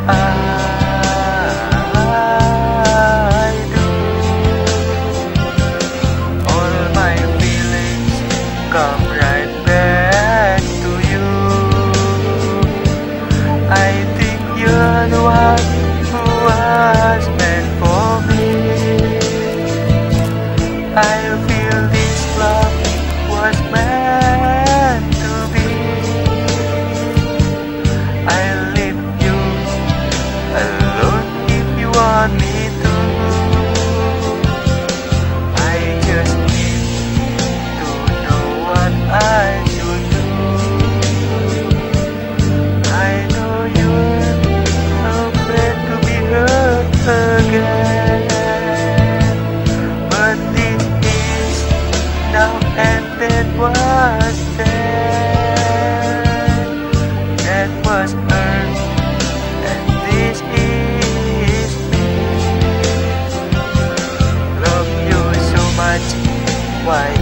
I do. All my feelings come right back to you. I think you're the one who was meant for me. I feel this love was meant to be. I'll leave you alone if you want me to. I just need to know what I should do. I know you're afraid to be hurt again, but this is now and that was then. That was her, and this is me. Love you so much, why